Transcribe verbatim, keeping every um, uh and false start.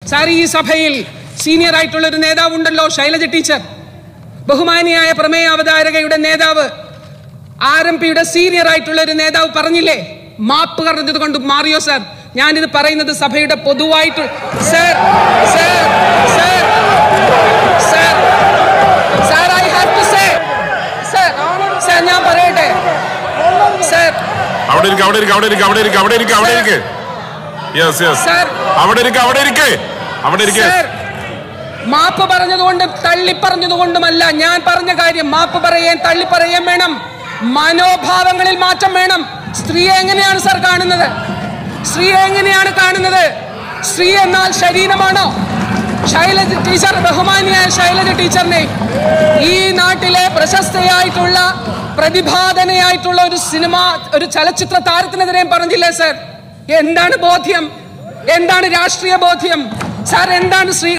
Sir, ഈ സഭയിൽ senior ആയിട്ടുള്ള ഒരു നേതാവ് ഉണ്ടല്ലോ, ശൈലജ ടീച്ചർ, ബഹുമാനിയായ പ്രമേയ അവതാരകയുടെ നേതാവ്, ആർ എം പിയുടെ സീനിയർ ആയിട്ടുള്ള ഒരു നേതാവ് പറഞ്ഞില്ലേ, മാപ്പ് പറഞ്ഞത് കൊണ്ട് മാറിയോ സാർ? ഞാനിത് പറയുന്നത് സഭയുടെ പൊതുവായിട്ട് sir sir sir sir sir I have to say sir sir ഞാൻ പറയട്ടെ സാർ. അവിടെ ഇരിക്ക്, അവിടെ ഇരിക്ക്, അവിടെ ഇരിക്ക്, അവിടെ ഇരിക്ക്, അവിടെ ഇരിക്ക്, അവിടെ ഇരിക്ക്. യെസ് യെസ് സാർ, അവിടെ ഇരിക്ക്, അവിടെ ഇരിക്ക്, അവിടെ ഇരിക്ക്. സാർ, മാപ്പ് പറഞ്ഞതുകൊണ്ടും തള്ളി പറഞ്ഞതുകൊണ്ടുമല്ല ഞാൻ പറഞ്ഞ കാര്യം. മാപ്പ് പറയാൻ തള്ളി പറയാൻ വേണം, മനോഭാവങ്ങളിൽ മാറ്റം വേണം. സ്ത്രീയെ എങ്ങനെയാണ് സാർ കാണുന്നത്? സ്ത്രീയെ എങ്ങനെയാണ് കാണുന്നത്? സ്ത്രീ എന്നാൽ ശരീരമാണോ? ശൈലജ ടീച്ചർ, ബഹുമാനിയായ ശൈലജ ടീച്ചറിനെ ഈ നാട്ടിലെ പ്രശസ്തയായിട്ടുള്ള പ്രതിഭാധനയായിട്ടുള്ള ഒരു സിനിമ, ഒരു ചലച്ചിത്ര താരത്തിനെതിരെയും പറഞ്ഞില്ലേ സാർ? എന്താണ് ബോധ്യം? എന്താണ് രാഷ്ട്രീയ ബോധ്യം സാർ? എന്താണ് സ്ത്രീ